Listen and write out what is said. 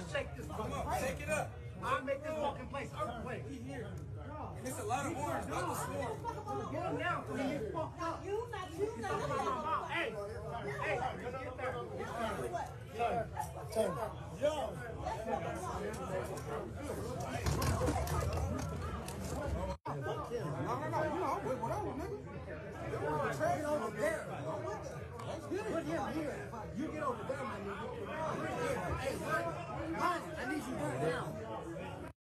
shake this. Come on, shake it up. I'll make this walking place earthquake. He here. And it's a lot of orange, not the swarm. Get him down so he gets fucked up. You not. Hey, get there. Yo.